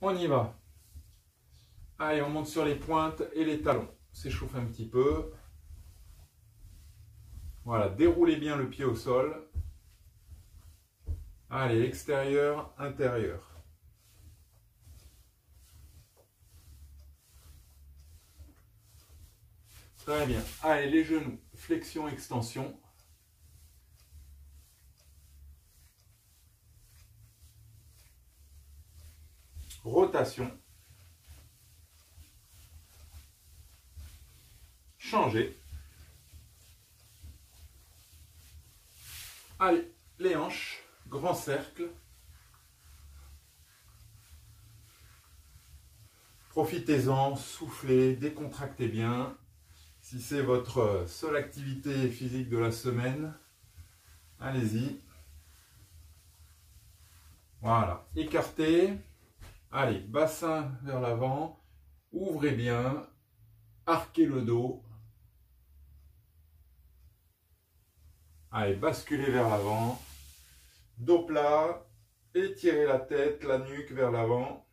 On y va. Allez, on monte sur les pointes et les talons. S'échauffe un petit peu. Voilà, déroulez bien le pied au sol. Allez, extérieur, intérieur. Très bien. Allez, les genoux, flexion, extension. Rotation. Changer. Allez, les hanches, grand cercle. Profitez-en, soufflez, décontractez bien. Si c'est votre seule activité physique de la semaine, allez-y. Voilà, écartez. Allez, bassin vers l'avant. Ouvrez bien. Arquez le dos. Allez, basculez vers l'avant. Dos plat. Étirez la tête, la nuque vers l'avant.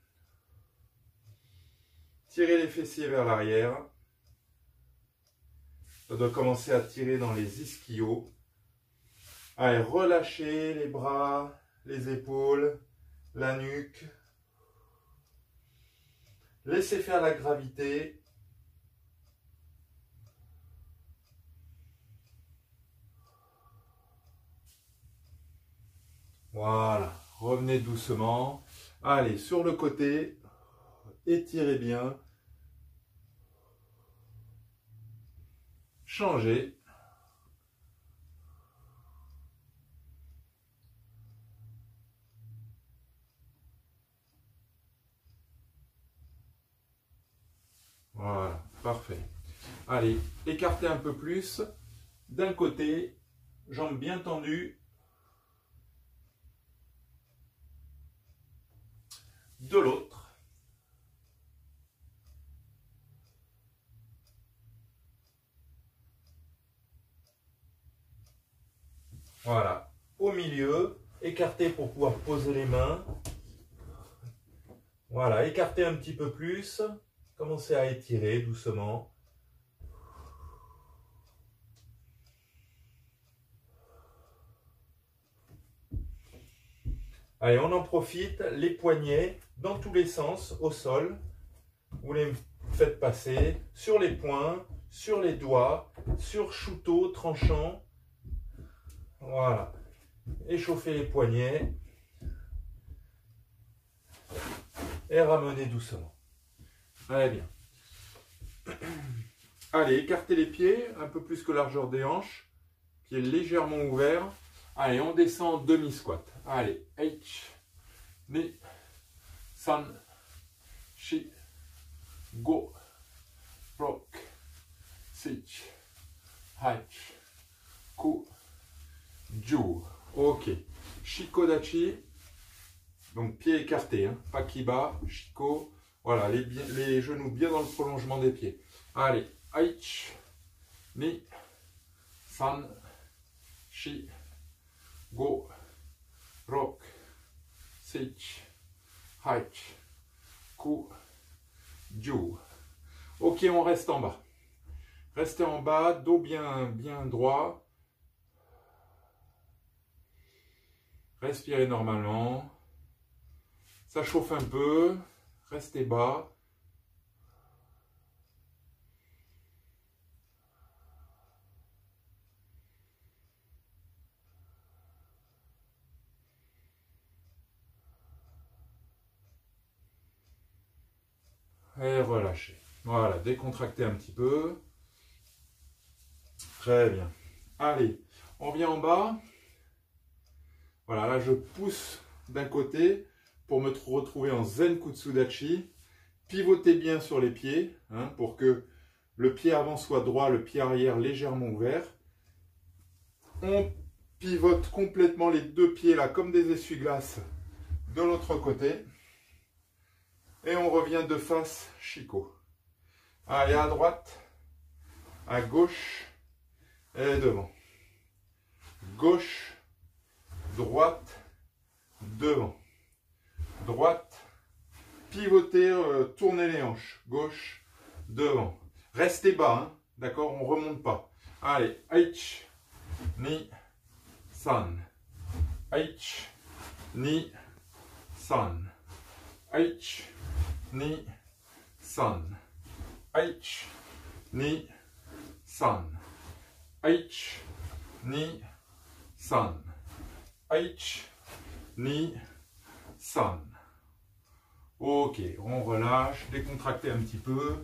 Tirez les fessiers vers l'arrière. Ça doit commencer à tirer dans les ischios. Allez, relâchez les bras, les épaules, la nuque. Laissez faire la gravité. Voilà, revenez doucement. Allez, sur le côté, étirez bien. Changez. Voilà, parfait. Allez, écartez un peu plus. D'un côté, jambes bien tendues. De l'autre. Voilà, au milieu, écartez pour pouvoir poser les mains. Voilà, écartez un petit peu plus. Commencez à étirer doucement. Allez, on en profite, les poignets dans tous les sens, au sol. Vous les faites passer sur les poings, sur les doigts, sur shooto, tranchant. Voilà. Échauffez les poignets. Et ramenez doucement. Très bien. Allez, écartez les pieds, un peu plus que largeur des hanches. Pieds légèrement ouverts. Allez, on descend demi-squat. Allez, H, ni, san, shi, go, rock, sich, hach, ku, ju. Ok. Shikodachi. Donc pieds écartés, hein. Pas kiba, shiko. Voilà, les genoux bien dans le prolongement des pieds. Allez, H, ni, san, shi, go, rock, sich, hach, ku, ju. Ok, on reste en bas. Restez en bas, dos bien droit. Respirez normalement. Ça chauffe un peu. Restez bas. Et relâchez. Voilà, décontractez un petit peu. Très bien. Allez, on vient en bas. Voilà, là je pousse d'un côté pour me retrouver en Zen Kutsudachi. Pivotez bien sur les pieds, hein, pour que le pied avant soit droit, le pied arrière légèrement ouvert. On pivote complètement les deux pieds là comme des essuie-glaces de l'autre côté. Et on revient de face, Shiko. Allez, à droite, à gauche et devant. Gauche, droite, devant. Droite, Pivotez, tournez les hanches. Gauche, devant. Restez bas, hein, d'accord? On ne remonte pas. Allez, H, Ni, San. H, Ni, San. H, Ni, San. H, Ni, San. H, Ni, San. H, Ni, San. Ok, on relâche, décontractez un petit peu.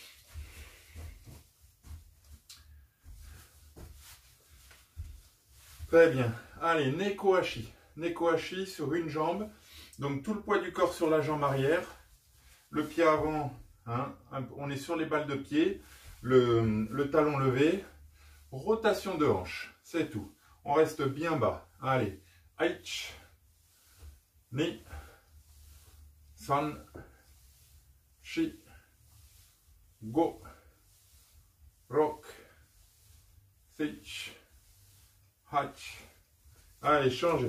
Très bien. Allez, Neko Hachi. Neko Hachi sur une jambe. Donc tout le poids du corps sur la jambe arrière. Le pied avant, hein, on est sur les balles de pied. Le talon levé. Rotation de hanche, c'est tout. On reste bien bas. Allez. H, Ni, San, Shi, Go, Rock, Sich, Hach. Allez, changez.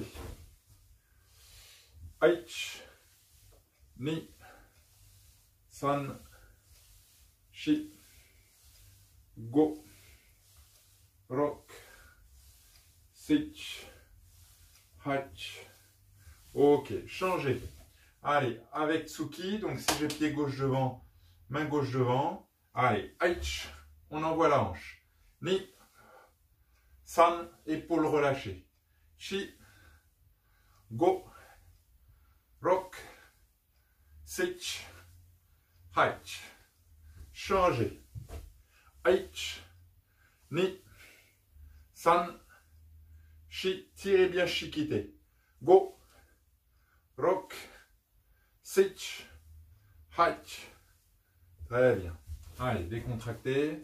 H, Ni, San, Shi, Go, Rock, Sich, Hach. Ok, changez. Allez, avec Tsuki, donc si j'ai pied gauche devant, main gauche devant. Allez, H, on envoie la hanche. Ni, San, épaule relâchée. Shi, Go, Rock, Sich, Hach. Changez. H, Ni, San, Shi, tirez bien Shikite. Go, Rock, Sich, Hach. Très bien. Allez, décontractez.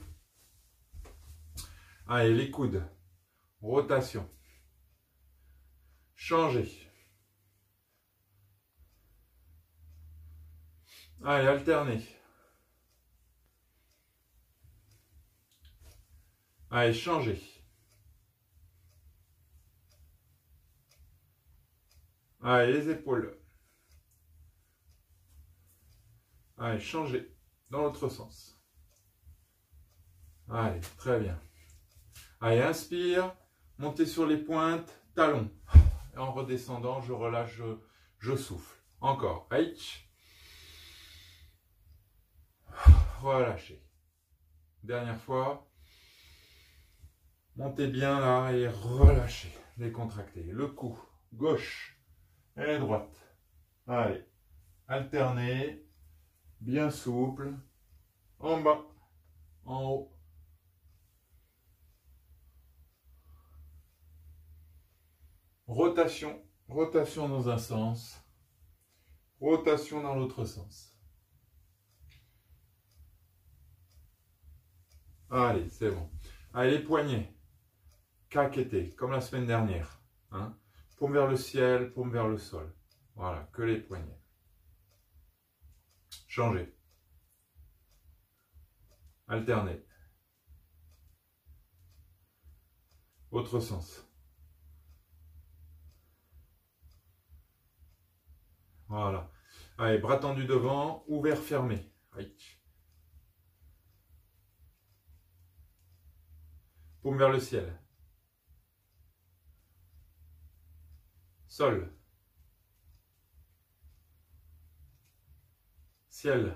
Allez, les coudes. Rotation. Changez. Allez, alternez. Allez, changez. Allez, les épaules. Allez, changez dans l'autre sens. Allez, très bien. Allez, inspire, montez sur les pointes, talons. Et en redescendant, je relâche, je souffle. Encore. H. Relâchez. Dernière fois. Montez bien là et relâchez. Décontractez. Le cou. Gauche et droite. Allez. Alternez. Bien souple. En bas. En haut. Rotation. Rotation dans un sens. Rotation dans l'autre sens. Allez, c'est bon. Allez, les poignets. Kakete, comme la semaine dernière. Hein. Paume vers le ciel, paume vers le sol. Voilà, que les poignets. Changez. Alternez. Autre sens. Voilà. Allez, bras tendus devant, ouvert, fermé. Paume vers le ciel. Sol. Ciel.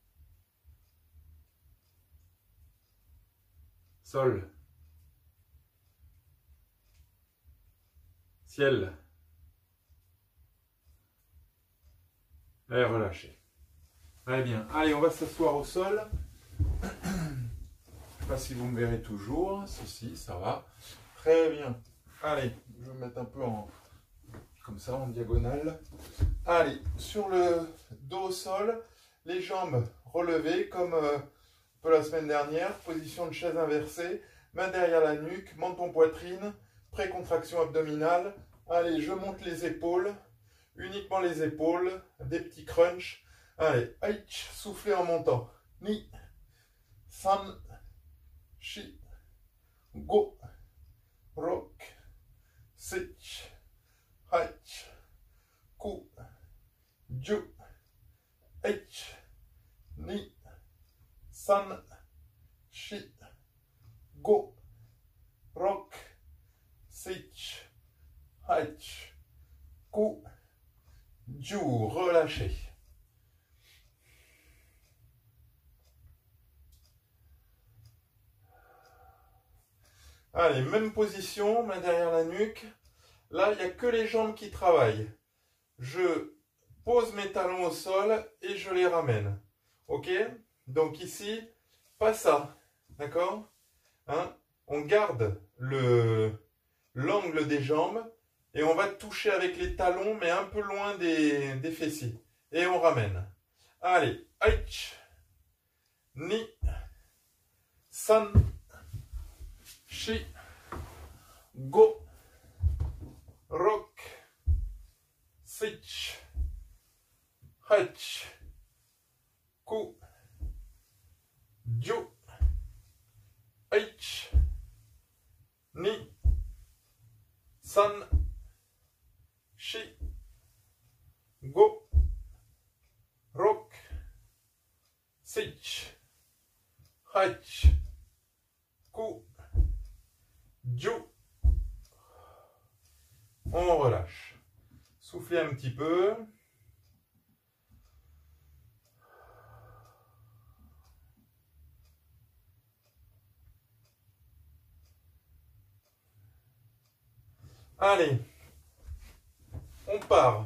Sol. Ciel. Et relâchez. Très bien. Allez, on va s'asseoir au sol. Je ne sais pas si vous me verrez toujours. Si, ça va. Très bien. Allez, je vais me mettre un peu comme ça, en diagonale. Allez, sur le dos au sol, les jambes relevées comme un peu la semaine dernière. Position de chaise inversée. Main derrière la nuque, menton poitrine, précontraction abdominale. Allez, je monte les épaules. Uniquement les épaules, des petits crunchs. Allez, H, soufflez en montant. Ni, San, Shi, Go, Rock, Sich, Hach, Ku, Ju, H, Ni, San, Shi, Go, Rock, Sich, Hach, Ku, Ju, relâchez. Allez, même position, main derrière la nuque. Là, il n'y a que les jambes qui travaillent. Je pose mes talons au sol et je les ramène. Ok? Donc ici, pas ça. D'accord? Hein? On garde l'angle des jambes et on va toucher avec les talons, mais un peu loin des fessiers. Et on ramène. Allez, H, Ni, San, Shi, Go, Rock, Sich, Hach, Ku, Ju, H, Ni, San, Shi, Go, Rock, Sich, Hach, Ku, Ju. On relâche. Soufflez un petit peu. Allez, on part.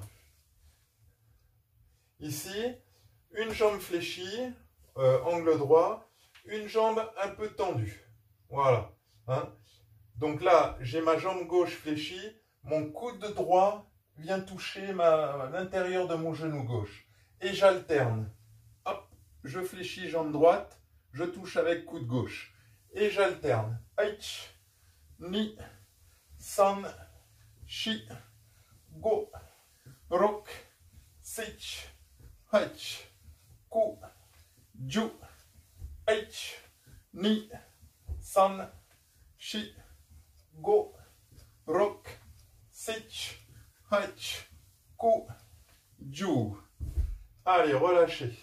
Ici, une jambe fléchie, angle droit, une jambe un peu tendue. Voilà. Hein? Donc là, j'ai ma jambe gauche fléchie, mon coude droit vient toucher l'intérieur de mon genou gauche. Et j'alterne. Hop, je fléchis jambe droite, je touche avec coude gauche. Et j'alterne. H, Ni, San, Shi, Go, Rock, Sich, Hach, Ku, Ju, H, Ni, San, Shi, Go, Rock, Sich, Hach, Ku, Ju. Allez, relâchez.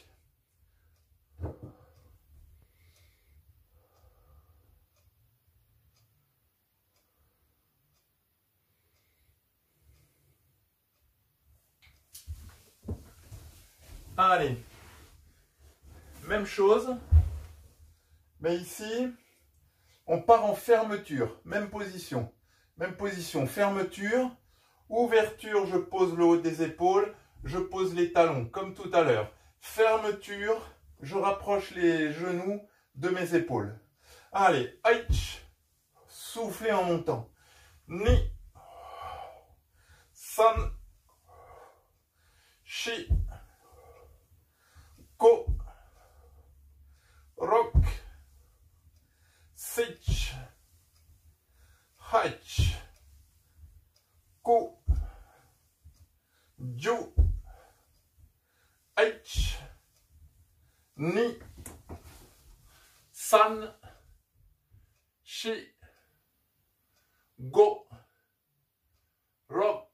Allez, même chose, mais ici, on part en fermeture, même position, fermeture, ouverture, je pose le haut des épaules, je pose les talons, comme tout à l'heure. Fermeture, je rapproche les genoux de mes épaules. Allez, H, soufflez en montant. Ni, San, Shi, Go, Rock, Sich, Hach, Ku, Ju, H, Ni, San, Shi, Go, Rock,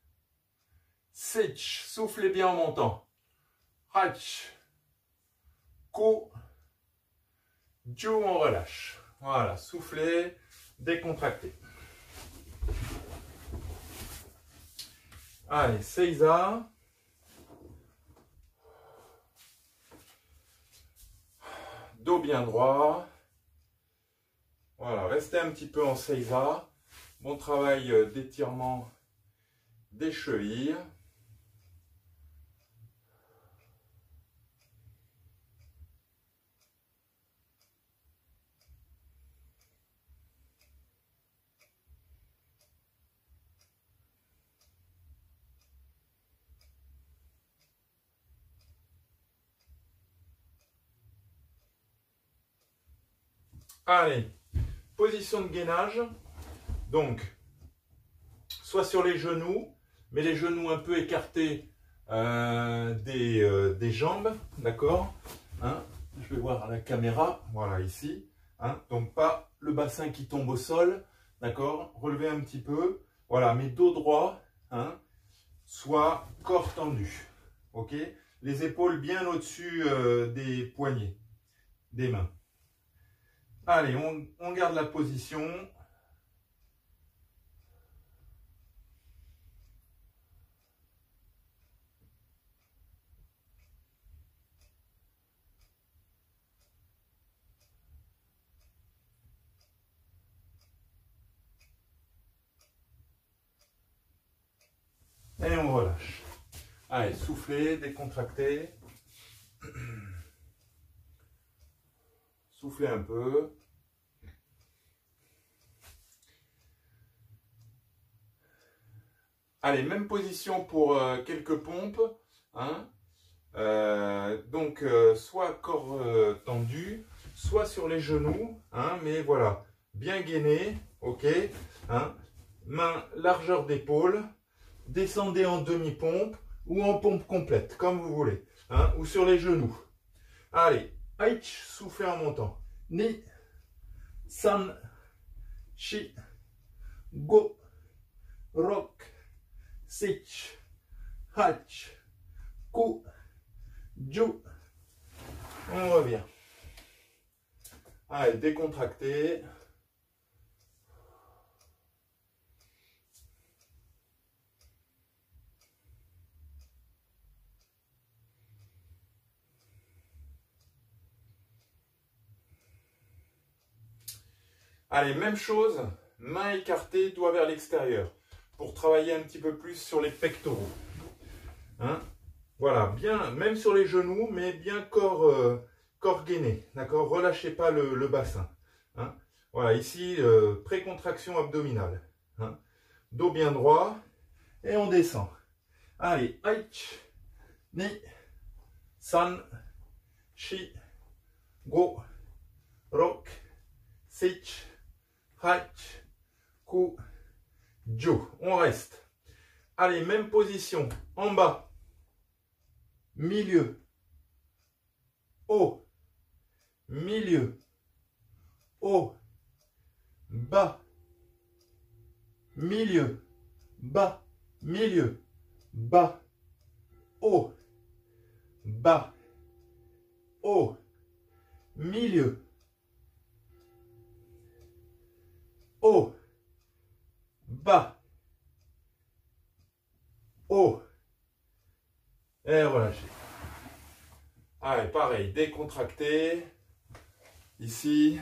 Sich, soufflez bien en montant. Hach, Ku, Ju, on relâche. Voilà, soufflez, décontractez. Allez, Seiza. Dos bien droit. Voilà, restez un petit peu en Seiza. Bon travail d'étirement des chevilles. Allez, position de gainage. Donc, soit sur les genoux, mais les genoux un peu écartés des jambes, d'accord, hein, je vais voir à la caméra, voilà ici, hein, donc pas le bassin qui tombe au sol, d'accord, relevez un petit peu, voilà, mes dos droits, hein, soit corps tendu, ok, les épaules bien au-dessus des poignets, des mains. Allez, on garde la position. Et on relâche. Allez, soufflez, décontractez. Soufflez un peu. Allez, même position pour quelques pompes. Hein. Donc, soit corps tendu, soit sur les genoux. Hein, mais voilà, bien gainé. Ok. Hein. Main, largeur d'épaule. Descendez en demi-pompe ou en pompe complète, comme vous voulez. Hein, ou sur les genoux. Allez, Aich, soufflez en montant. Ni, san, chi, go, rock, sich, hach, ku, ju. On revient. Allez, décontractez. Allez, même chose, main écartée, doigt vers l'extérieur, pour travailler un petit peu plus sur les pectoraux. Hein, voilà, bien, même sur les genoux, mais bien corps gainé, d'accord? Relâchez pas le bassin. Hein, voilà, ici, précontraction abdominale. Hein, dos bien droit, et on descend. Allez, aich, ni, san, chi, go, rock, sich, hach, ku, ju. On reste. Allez, même position. En bas. Milieu. Haut. Milieu. Haut. Bas. Milieu. Bas. Milieu. Bas. Haut. Bas. Haut. Milieu. Haut, bas, haut, et relâchez. Allez, pareil, décontractez, ici,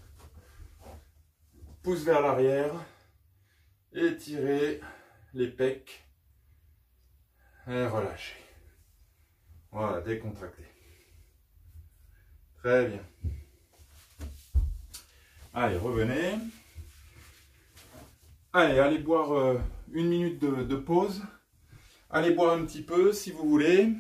pouce vers l'arrière, étirez les pecs, et relâchez. Voilà, décontractez. Très bien. Allez, revenez. Allez, allez boire une minute de pause. Allez boire un petit peu si vous voulez.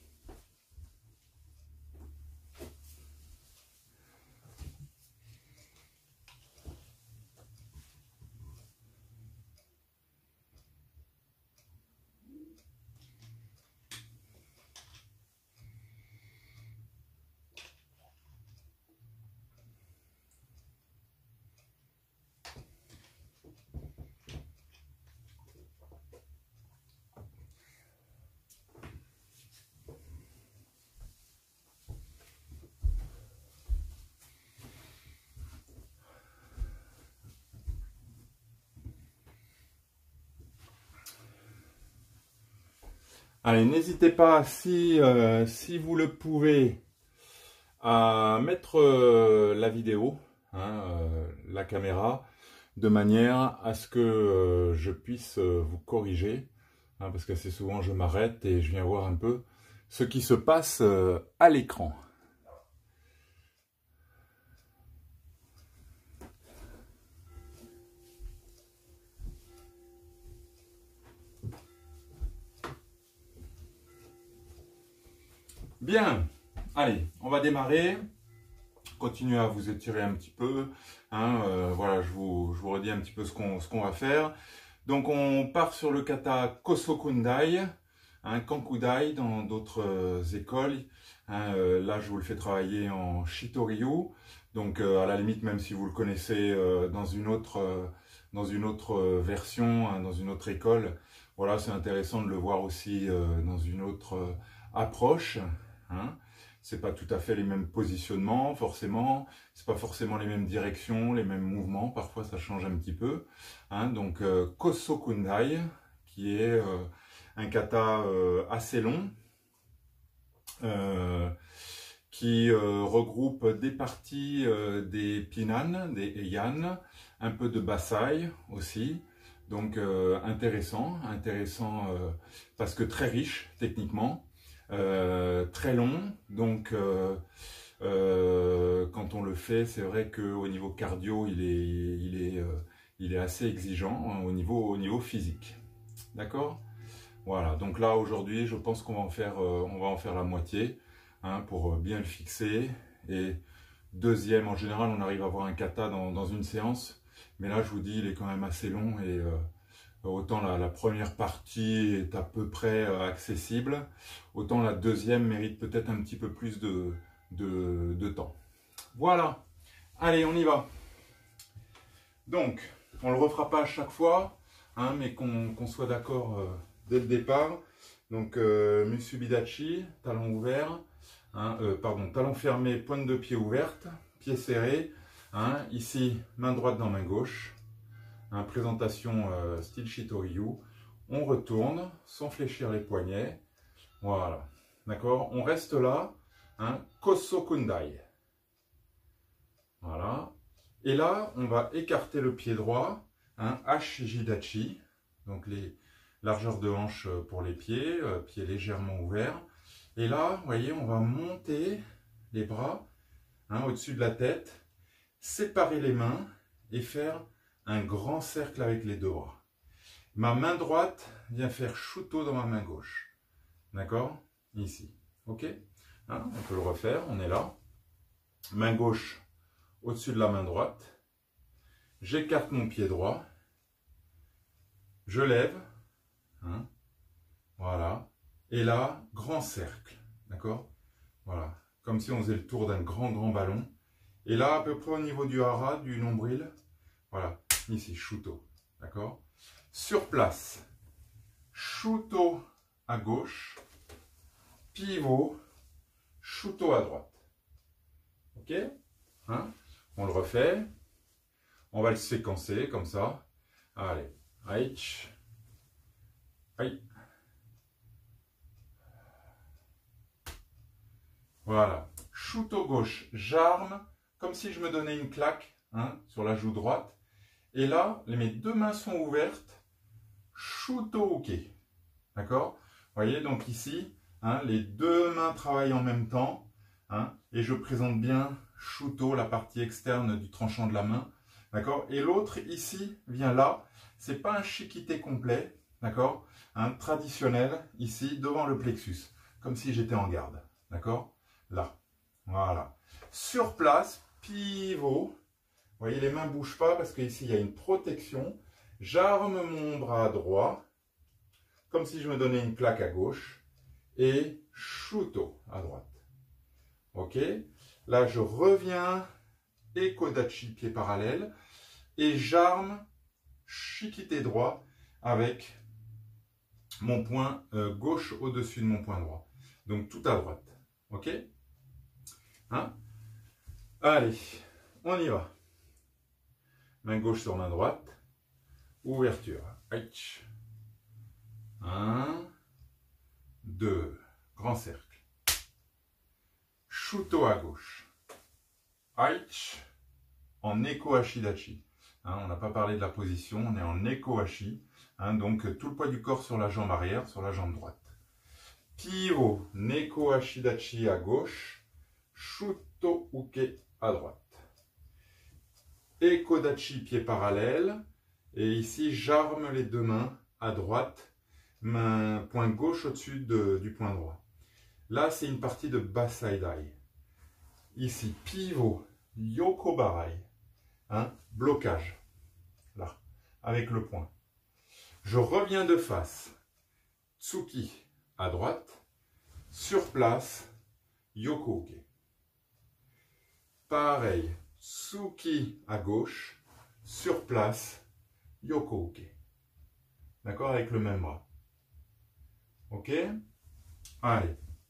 Allez, n'hésitez pas, si vous le pouvez, à mettre la vidéo, hein, la caméra, de manière à ce que je puisse vous corriger, hein, parce qu'assez souvent je m'arrête et je viens voir un peu ce qui se passe à l'écran. Bien, allez, on va démarrer. Continuez à vous étirer un petit peu. Hein, voilà, je vous redis un petit peu ce qu'on va faire. Donc, on part sur le kata Kosokundai, hein, Kankudai dans d'autres écoles. Hein, là, je vous le fais travailler en Shitoryu. Donc, à la limite, même si vous le connaissez dans une autre version, hein, dans une autre école, voilà, c'est intéressant de le voir aussi dans une autre approche. Hein. C'est pas tout à fait les mêmes positionnements, forcément. C'est pas forcément les mêmes directions, les mêmes mouvements. Parfois, ça change un petit peu. Hein. Donc, Koso Kundai, qui est un kata assez long, qui regroupe des parties des Pinan, des Heian, un peu de Basai aussi. Donc intéressant parce que très riche techniquement, très long. Donc quand on le fait, c'est vrai qu'au niveau cardio, il est assez exigeant hein, au niveau physique. D'accord ? Voilà, donc là aujourd'hui, je pense qu'on va en faire la moitié hein, pour bien le fixer. Et deuxième, en général, on arrive à avoir un kata dans une séance. Mais là, je vous dis, il est quand même assez long et autant la première partie est à peu près accessible, autant la deuxième mérite peut-être un petit peu plus de temps. Voilà, allez, on y va. Donc, on ne le refera pas à chaque fois, hein, mais qu'on soit d'accord dès le départ. Donc, Musubidachi, talon ouvert, hein, talon fermé, pointe de pied ouverte, pied serré. Hein, ici, main droite dans main gauche. Hein, présentation style Shitoryu. On retourne sans fléchir les poignets. Voilà. D'accord. On reste là. Hein, Koso Kundai. Voilà. Et là, on va écarter le pied droit. Hein, Hashijidachi. Donc les largeurs de hanche pour les pieds. Pieds légèrement ouverts. Et là, vous voyez, on va monter les bras hein, au-dessus de la tête. Séparer les mains et faire un grand cercle avec les deux bras. Ma main droite vient faire shuto dans ma main gauche. D'accord? Ici. Ok? Hein, on peut le refaire. On est là. Main gauche au-dessus de la main droite. J'écarte mon pied droit. Je lève. Hein, voilà. Et là, grand cercle. D'accord? Voilà. Comme si on faisait le tour d'un grand ballon. Et là, à peu près au niveau du hara, du nombril, voilà, ici, shuto, d'accord? Sur place, shuto à gauche, pivot, shuto à droite. Ok? Hein? On le refait. On va le séquencer comme ça. Allez, aïch, aïe. Voilà, shuto gauche, j'arme. Comme si je me donnais une claque hein, sur la joue droite. Et là, mes deux mains sont ouvertes. Shuto uke. D'accord? Vous voyez, donc ici, hein, les deux mains travaillent en même temps. Hein, et je présente bien shuto, la partie externe du tranchant de la main. D'accord? Et l'autre, ici, vient là. Ce n'est pas un shikite complet. D'accord? Hein, traditionnel, ici, devant le plexus. Comme si j'étais en garde. D'accord? Là. Voilà. Sur place, pivot. Vous voyez, les mains ne bougent pas parce qu'ici, il y a une protection. J'arme mon bras droit, comme si je me donnais une claque à gauche. Et shuto à droite. Ok. Là, je reviens, ekodachi, pied parallèle. Et j'arme shikite droit avec mon poing gauche au-dessus de mon poing droit. Donc, tout à droite. Ok. Hein? Allez, on y va. Main gauche sur main droite. Ouverture. 1, 2. Grand cercle. Shuto à gauche. Aich. En Eko Hashidachi. Hein, on n'a pas parlé de la position. On est en Eko Hashi. Hein, donc tout le poids du corps sur la jambe arrière, sur la jambe droite. Pivot. Neko Hashidachi à gauche. Shuto uke à droite. Ekodachi, pied parallèle. Et ici, j'arme les deux mains à droite. Main, poing gauche au-dessus du poing droit. Là, c'est une partie de Basaidai. Ici, pivot, Yokobarai. Hein, blocage. Là, avec le poing. Je reviens de face. Tsuki à droite. Sur place, Yoko-uke. Pareil. Tsuki à gauche, sur place, Yoko-uke. D'accord? Avec le même bras. Ok? Allez,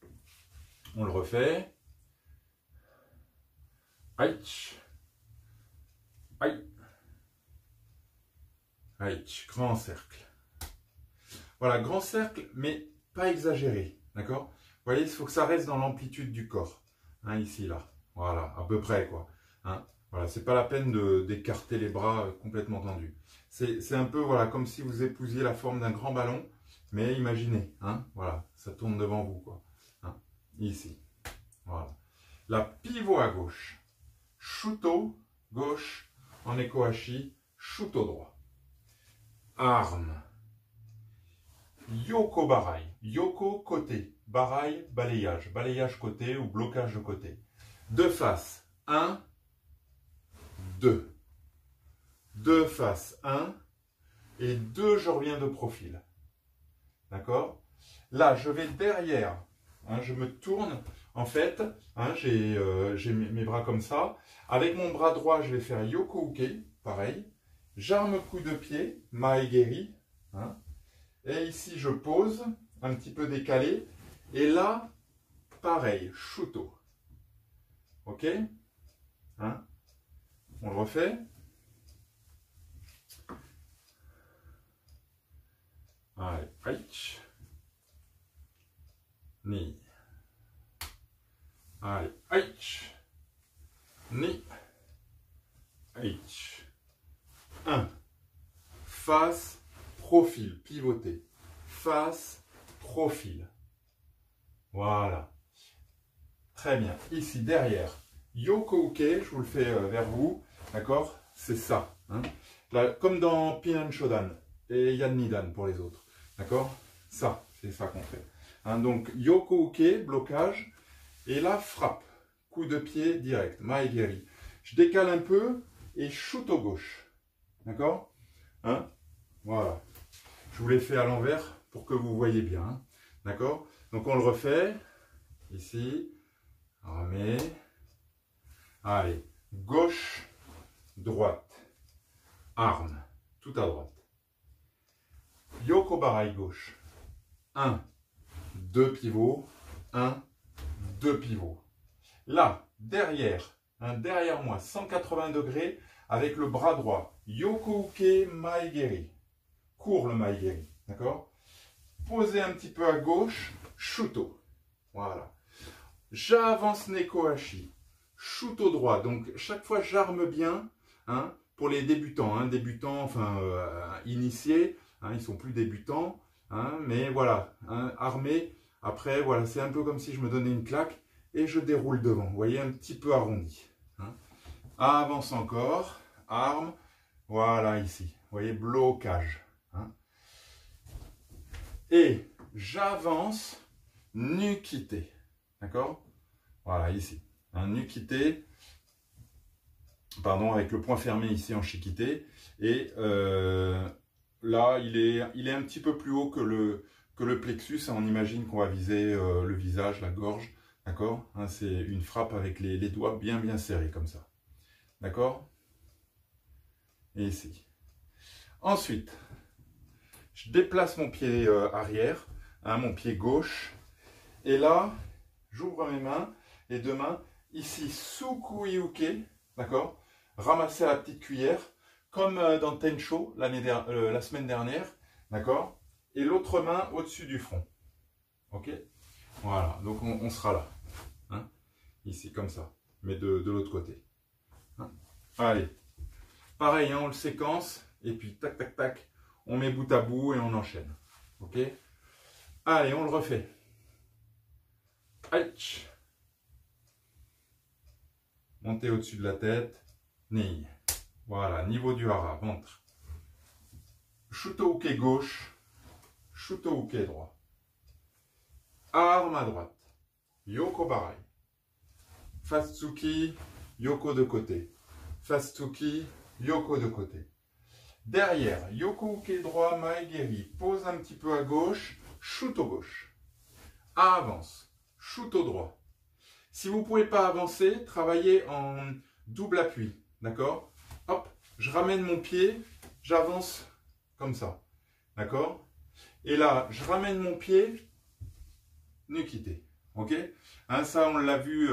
On le refait. Aïe. Aïe. Aïe. Grand cercle. Voilà, grand cercle, mais pas exagéré. D'accord? Vous voyez, il faut que ça reste dans l'amplitude du corps. Hein, ici, là. Voilà, à peu près, quoi. Hein, voilà, c'est pas la peine d'écarter les bras complètement tendus. C'est un peu, voilà, comme si vous épousiez la forme d'un grand ballon. Mais imaginez, hein, voilà, ça tourne devant vous, quoi. Hein, ici. Voilà. La pivot à gauche. Shuto, gauche, en Eko-hachi, Shuto droit. Arme. Yoko barai. Yoko côté. Barai, balayage. Balayage côté ou blocage de côté. Deux faces. 1, 2. Deux faces. 1 et 2, je reviens de profil. D'accord? Là, je vais derrière. Hein, je me tourne. En fait, hein, j'ai mes bras comme ça. Avec mon bras droit, je vais faire Yoko Uke. Pareil. J'arme coup de pied. Maegeri. Hein. Et ici, je pose, un petit peu décalé. Et là, pareil, Shuto. Ok? Hein? On le refait. Allez, aïe. Ni. Allez, aïe. Ni. Aïe. 1. Face. Profil, pivoter, face, profil. Voilà. Très bien. Ici, derrière, Yoko Uke, je vous le fais vers vous. D'accord? C'est ça. Hein. Là, comme dans Pinan Shodan et Yan Nidan pour les autres. D'accord? Ça, c'est ça qu'on fait. Hein, donc, Yoko Uke, blocage. Et là, frappe. Coup de pied direct. Maegeri. Je décale un peu et Shuto gauche. D'accord? Hein? Voilà. Je vous l'ai fait à l'envers pour que vous voyez bien. Hein. D'accord? Donc on le refait. Ici. Remet. Allez. Gauche, droite. Arme. Tout à droite. Yoko barai gauche. 1, 2 pivots. 1, 2 pivots. Là, derrière. Hein, derrière moi, 180 degrés avec le bras droit. Yoko Uke Maegeri. Court le Maegeri, d'accord? Posez un petit peu à gauche, Shuto. Voilà. J'avance Neko-hachi. Shuto droit. Donc, chaque fois, j'arme bien. Hein, pour les débutants. Hein, débutants, enfin, initiés. Hein, ils sont plus débutants. Hein, mais voilà. Hein, armé. Après, voilà, c'est un peu comme si je me donnais une claque. Et je déroule devant. Vous voyez, un petit peu arrondi. Hein. Avance encore. Arme. Voilà, ici. Vous voyez, blocage. Hein. Et j'avance, Nukite. D'accord? Voilà, ici. Un Nukite, pardon, avec le point fermé ici en Shikite. Et là, il est un petit peu plus haut que le plexus. On imagine qu'on va viser le visage, la gorge. D'accord? Hein, c'est une frappe avec les doigts bien serrés, comme ça. D'accord? Et ici. Ensuite, je déplace mon pied arrière, hein, mon pied gauche. Et là, j'ouvre mes mains, les deux mains. Ici, Sukui Uke, d'accord? Ramasser à la petite cuillère, comme dans Tencho la semaine dernière, d'accord? Et l'autre main au-dessus du front. Ok? Voilà, donc on sera là. Hein, ici, comme ça. Mais de l'autre côté. Hein. Allez. Pareil, hein, on le séquence. Et puis, tac, tac, tac. On met bout à bout et on enchaîne. Ok? Allez, on le refait. Aïe. Montez au-dessus de la tête. Ni. Voilà, niveau du hara, ventre. Shuto Uke gauche. Shuto Uke droit. Arme à droite. Yoko barai. Face tsuki, Yoko de côté. Face tsuki, Yoko de côté. Derrière, Yoko Uke droit, Maegeri. Pose un petit peu à gauche, Shuto gauche. Avance, Shuto droit. Si vous ne pouvez pas avancer, travaillez en double appui. D'accord? Hop, je ramène mon pied, j'avance comme ça. D'accord? Et là, je ramène mon pied, Nukite. Ok, hein, ça, on l'a vu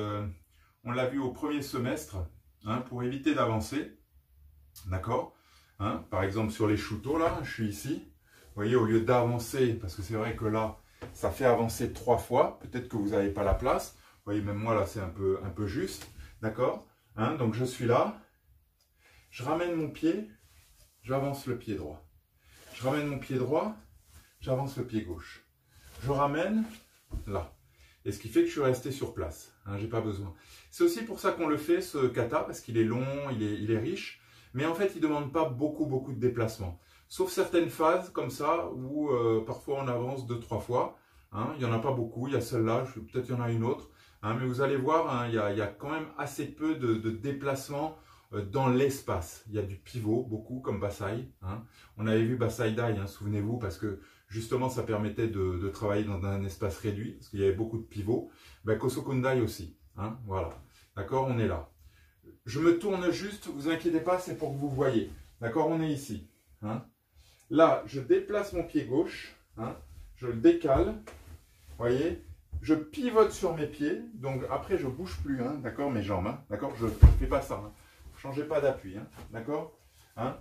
au premier semestre, hein, pour éviter d'avancer. D'accord, hein, par exemple, sur les shootos, là, je suis ici. Vous voyez, au lieu d'avancer, parce que c'est vrai que là, ça fait avancer 3 fois. Peut-être que vous n'avez pas la place. Vous voyez, même moi, là, c'est un peu juste. D'accord, hein, donc je suis là. Je ramène mon pied, j'avance le pied droit. Je ramène mon pied droit, j'avance le pied gauche. Je ramène là. Et ce qui fait que je suis resté sur place. Hein, j'ai pas besoin. C'est aussi pour ça qu'on le fait, ce kata, parce qu'il est long, il est riche. Mais en fait, il ne demande pas beaucoup de déplacement. Sauf certaines phases comme ça, où parfois on avance 2-3 fois. Hein, il n'y en a pas beaucoup, il y a celle-là, peut-être il y en a une autre. Hein, mais vous allez voir, hein, il y a quand même assez peu de déplacement dans l'espace. Il y a du pivot, beaucoup, comme Basai. Hein. On avait vu Basai Dai, hein, souvenez-vous, parce que justement, ça permettait de travailler dans un espace réduit, parce qu'il y avait beaucoup de pivots. Ben, Kosokundai aussi. Hein, voilà. D'accord, on est là. Je me tourne juste, vous inquiétez pas, c'est pour que vous voyez. D'accord, on est ici. Hein. Là, je déplace mon pied gauche. Hein, je le décale. Vous voyez, je pivote sur mes pieds. Donc après, je ne bouge plus. Hein, d'accord, mes jambes. Hein, d'accord, je ne fais pas ça. Hein. Changez pas d'appui. Hein, d'accord, hein,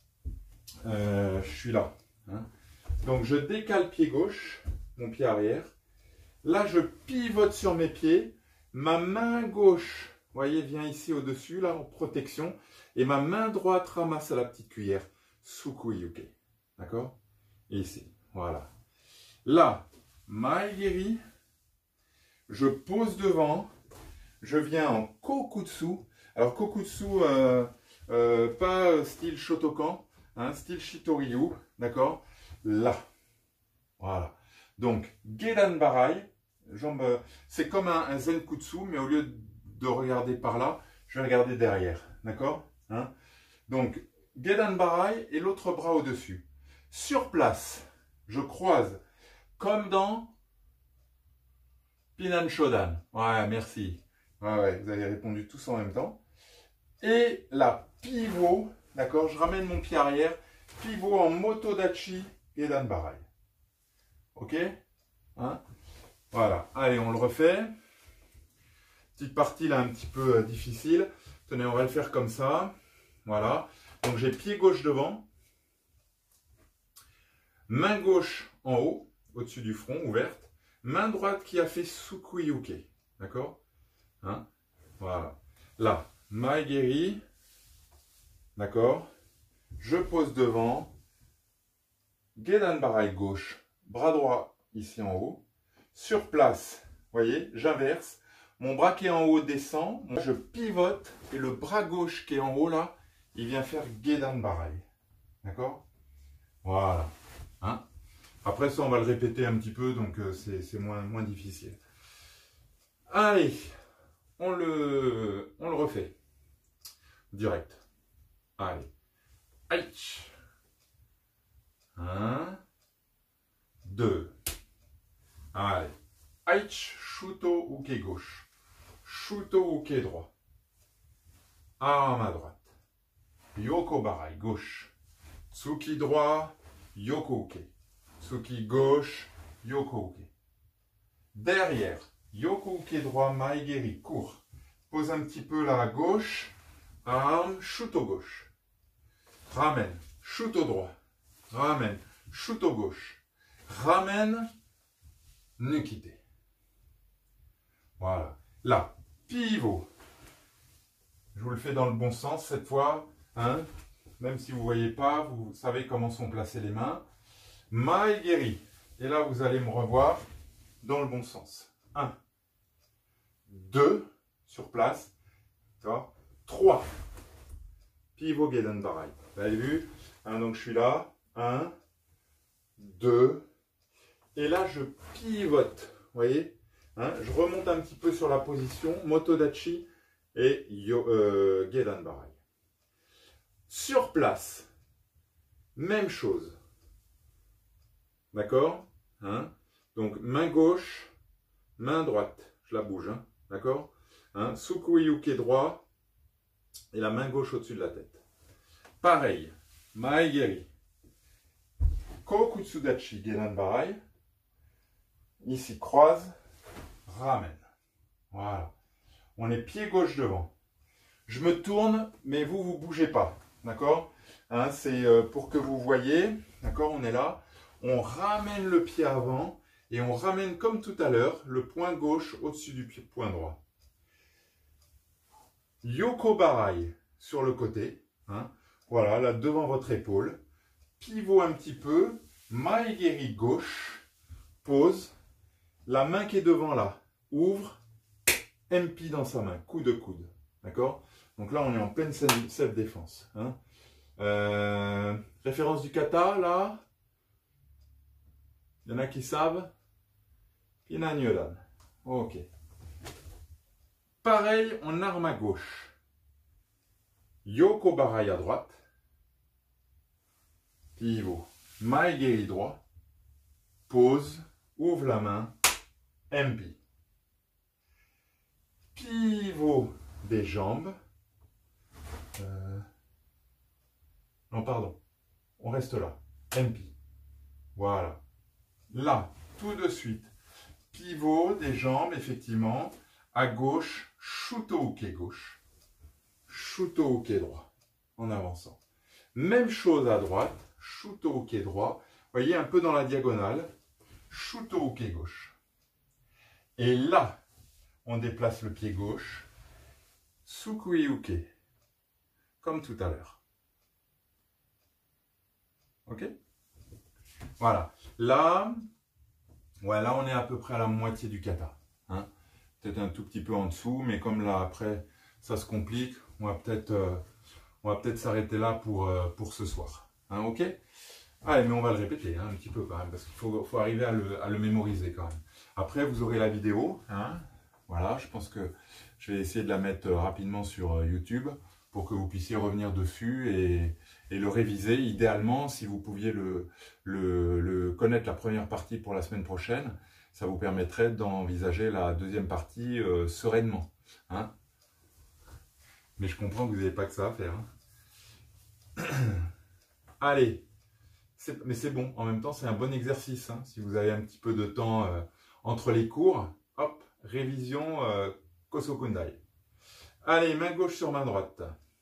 je suis là. Hein. Donc, je décale pied gauche, mon pied arrière. Là, je pivote sur mes pieds. Ma main gauche, vous voyez, vient ici au-dessus, là, en protection. Et ma main droite ramasse à la petite cuillère. Suku-yuke. D'accord? Et ici, voilà. Là, Maegiri. Je pose devant. Je viens en Kokutsu. Alors, Kokutsu, pas style Shotokan, hein, style Shitoryu. D'accord? Là. Voilà. Donc, Gedan Barai, jambe, c'est comme un Zenkutsu, mais au lieu de regarder par là, je vais regarder derrière. D'accord, hein? Donc, Gedan Barai et l'autre bras au-dessus. Sur place, je croise comme dans Pinan Shodan. Ouais, merci. Ouais, vous avez répondu tous en même temps. Et là, pivot, d'accord, je ramène mon pied arrière, pivot en Motodachi, Gedan Barai. Ok, hein, voilà, allez, on le refait. Petite partie là un petit peu difficile. Tenez, on va le faire comme ça. Voilà, donc j'ai pied gauche devant. Main gauche en haut, au-dessus du front, ouverte. Main droite qui a fait Suku-yuke. D'accord, hein, voilà. Là, Maegiri. D'accord. Je pose devant. Gedan Barai gauche. Bras droit ici en haut. Sur place, vous voyez, j'inverse. Mon bras qui est en haut descend. Je pivote et le bras gauche qui est en haut là, il vient faire Gedan Barai. D'accord? Voilà. Hein? Après ça, on va le répéter un petit peu, donc c'est moins difficile. Allez, on le refait. Direct. Allez. Aïch. 1, 2. Allez. Aïch, Shuto Uke gauche. Shuto Uke droit. Arme à droite. Yoko Barai gauche. Tsuki droit. Yoko Uke. Tsuki gauche. Yoko Uke. Derrière. Yoko Uke droit. Maegiri court. Pose un petit peu là à gauche. Arme. Shuto gauche. Ramène. Shuto droit. Ramène. Shuto gauche. Ramène. Nukite. Voilà. Là, pivot. Je vous le fais dans le bon sens cette fois. Hein, même si vous ne voyez pas, vous savez comment sont placées les mains. Maegiri. Et là, vous allez me revoir dans le bon sens. 1, 2, sur place. 3. Pivot Gedan Barai. Vous avez vu, hein, donc je suis là. 1, 2. Et là, je pivote. Vous voyez, hein, je remonte un petit peu sur la position. Motodachi et Gedan Barai. Sur place, même chose. D'accord, hein, donc main gauche, main droite. Je la bouge. Hein, d'accord, hein, Suku-yuke droit. Et la main gauche au-dessus de la tête. Pareil. Maegiri. Kokutsudachi Gedan Barai. Ici, croise. ramène. Voilà. On est pied gauche devant. Je me tourne, mais vous ne bougez pas. D'accord, hein, c'est pour que vous voyez. D'accord, on est là. On ramène le pied avant et on ramène comme tout à l'heure le poing gauche au-dessus du poing droit. Yoko Barai sur le côté. Hein, voilà, là devant votre épaule. Pivot un petit peu. Maegeri gauche. Pose. La main qui est devant là. Ouvre. MP dans sa main. Coup de coude. D'accord? Donc là, on est en pleine self-défense. Hein. Référence du kata, là. Il y en a qui savent. Pinagnolan. Ok. Pareil, en arme à gauche. Yoko Barai à droite. Pivot. Maegeri droit. Pose. Ouvre la main. MP. Pivot des jambes. Non, pardon. On reste là. MP. Voilà. Là, tout de suite. Pivot des jambes, effectivement. À gauche, shuto au pied gauche. Shuto au pied droit. En avançant. Même chose à droite. Shuto au pied droit. Voyez, un peu dans la diagonale. Shuto au pied gauche. Et là, on déplace le pied gauche. Sukui uke. Comme tout à l'heure. Ok? Voilà. Là, ouais, là, on est à peu près à la moitié du kata. Hein? Peut-être un tout petit peu en dessous, mais comme là, après, ça se complique, on va peut-être s'arrêter là pour ce soir. Hein, ok? Allez, mais on va le répéter un petit peu quand même, parce qu'il faut arriver à le mémoriser quand même. Après, vous aurez la vidéo. Hein? Voilà, je pense que je vais essayer de la mettre rapidement sur YouTube pour que vous puissiez revenir dessus et le réviser. Idéalement, si vous pouviez le connaître la première partie pour la semaine prochaine, ça vous permettrait d'envisager la deuxième partie sereinement. Hein? Mais je comprends que vous n'avez pas que ça à faire. Hein? Allez, mais c'est bon, en même temps c'est un bon exercice. Hein? Si vous avez un petit peu de temps entre les cours, hop, révision Kosokundai. Allez, main gauche sur main droite.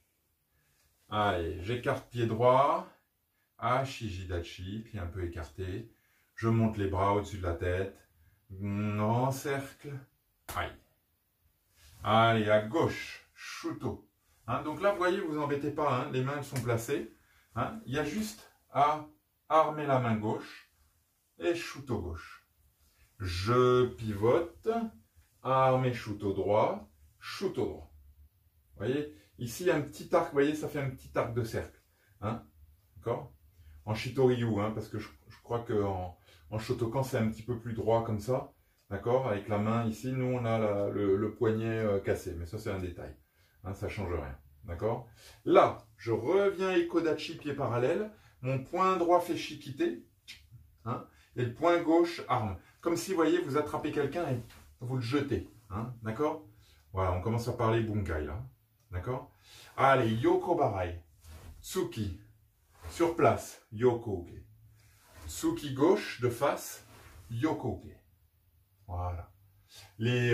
Allez, j'écarte pied droit. Ashijidachi, pied un peu écarté. Je monte les bras au-dessus de la tête. Grand cercle. Aïe. Allez, à gauche, shuto. Hein, donc là, vous voyez, vous embêtez pas, hein, les mains elles sont placées. Hein, il y a juste à armer la main gauche et shuto gauche. Je pivote, armer shuto droit, shuto droit. Vous voyez, ici, il y a un petit arc, vous voyez, ça fait un petit arc de cercle. Hein, d'accord? En Shitoryu, hein, parce que je crois qu'en Shotokan, c'est un petit peu plus droit comme ça. D'accord? Avec la main ici, nous, on a le poignet cassé. Mais ça, c'est un détail. Hein, ça ne change rien. D'accord? Là, je reviens Ekodachi, pied parallèle. Mon poing droit fait Shikite. Hein, et le poing gauche, arme. Comme si, vous voyez, vous attrapez quelqu'un et vous le jetez. Hein, d'accord? Voilà, on commence à parler bunkai, là. D'accord? Allez, Yoko Barai. Tsuki. Sur place, Yoko uke. Tsuki gauche de face, Yoko uke. Voilà. Les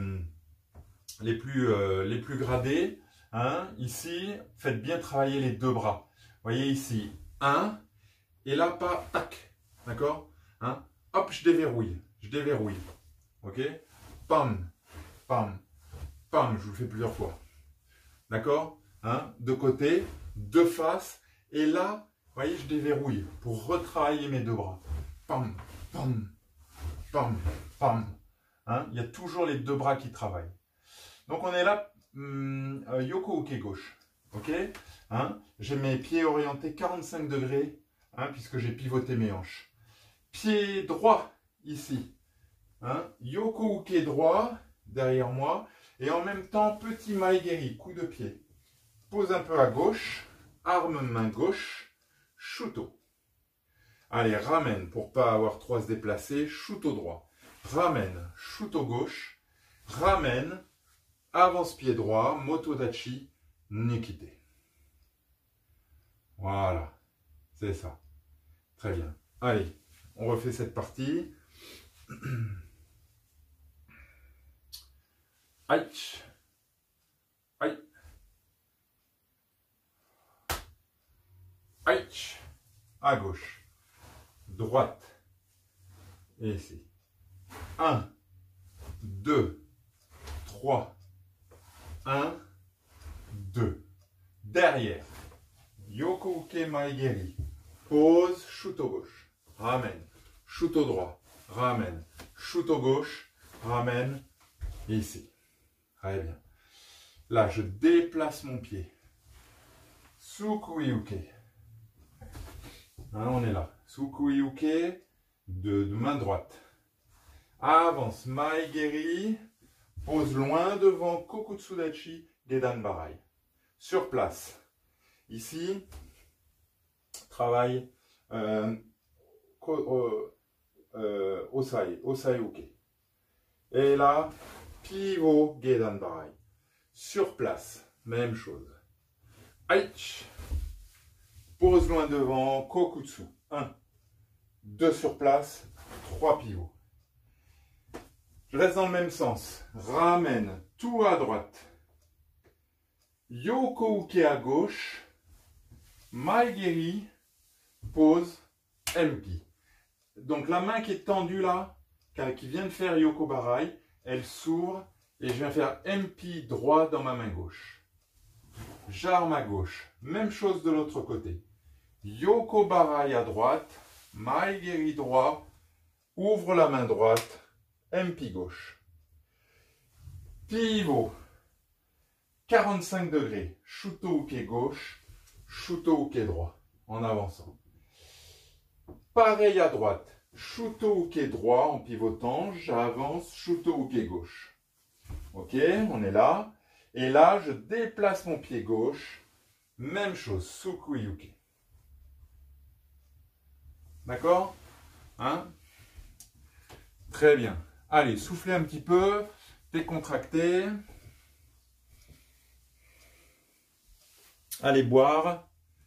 plus gradés, hein, ici, faites bien travailler les deux bras. Vous voyez ici, un, et là, pas, tac. D'accord, hein, hop, je déverrouille. Ok, pam, pam, pam, je vous le fais plusieurs fois. D'accord, hein, de côté, de face. Et là, vous voyez, je déverrouille pour retravailler mes deux bras. Pam, pam, pam, pam. Hein, il y a toujours les deux bras qui travaillent. Donc on est là, Yoko uke gauche. Ok, hein, j'ai mes pieds orientés 45 degrés, hein, puisque j'ai pivoté mes hanches. Pied droit ici. Hein, Yoko uke droit derrière moi. Et en même temps, petit maegeri, coup de pied. Pose un peu à gauche. Arme main gauche, shuto. Allez, ramène pour pas avoir trop à se déplacer, shuto droit. Ramène, shuto gauche. Ramène, avance pied droit, motodachi, nikite. Voilà, c'est ça. Très bien. Allez, on refait cette partie. Aïe. Aïe. Aïe. À gauche. Droite. Et ici. 1, 2, 3. 1, 2. Derrière. Yoko uke maigeri. Pose, shoot au gauche. Ramène. Shoot au droit. Ramène. Shoot au gauche. Ramène. Et ici. Très bien. Là, je déplace mon pied. Sukui uke. Hein, on est là. Sukui uke de main droite. Avance. Maigeri. Pose loin devant Kokutsudachi Gedan Barai. Sur place. Ici, travail Osai uke. Et là, pivot Gedan Barai. Sur place, même chose. Aïch. Pose loin devant, Kokutsu. 1, 2 sur place, 3 pivots. Je reste dans le même sens. Ramène tout à droite. Yoko uke à gauche. Maigeri. Pose. MP. Donc la main qui est tendue là, qui vient de faire Yoko Barai, elle s'ouvre et je viens faire MP droit dans ma main gauche. J'arme à gauche. Même chose de l'autre côté. Yoko Barai à droite. Maigeri droit. Ouvre la main droite. MP gauche. Pivot. 45 degrés. Shuto uke gauche. Shuto uke droit. En avançant. Pareil à droite. Shuto uke droit en pivotant. J'avance. Shuto uke gauche. Ok, on est là. Et là, je déplace mon pied gauche. Même chose. Sukui uke. D'accord? Hein? Très bien. Allez, soufflez un petit peu, décontractez. Allez boire.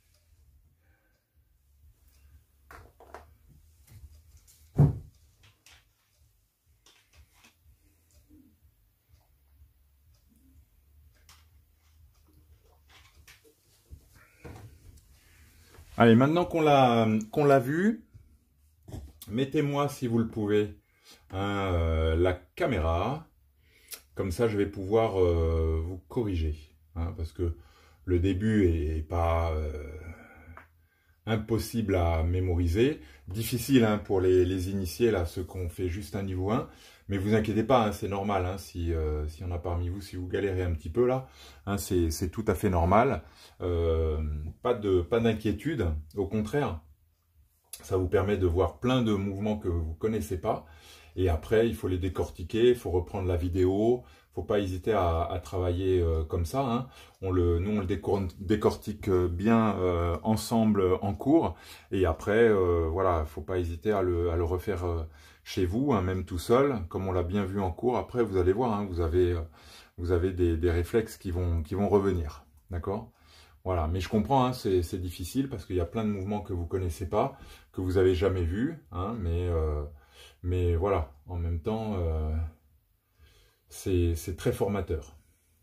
Allez, maintenant qu'on l'a vu, mettez-moi, si vous le pouvez, la caméra. Comme ça, je vais pouvoir vous corriger. Hein, parce que le début est pas impossible à mémoriser. Difficile hein, pour les initiés, là, ceux qui ont fait juste un niveau 1. Mais vous inquiétez pas, hein, c'est normal. Hein, si y en a parmi vous, si vous galérez un petit peu là, hein, c'est tout à fait normal. Pas d'inquiétude. Au contraire, ça vous permet de voir plein de mouvements que vous ne connaissez pas. Et après, il faut les décortiquer, il faut reprendre la vidéo. Il ne faut pas hésiter à travailler comme ça. Hein. Nous, on le décortique bien ensemble en cours. Et après, voilà, il ne faut pas hésiter à le refaire chez vous, hein, même tout seul, comme on l'a bien vu en cours. Après, vous allez voir, hein, vous avez des réflexes qui vont revenir. D'accord ? Voilà, mais je comprends, hein, c'est difficile parce qu'il y a plein de mouvements que vous ne connaissez pas, que vous n'avez jamais vus, hein, mais voilà, en même temps, c'est très formateur.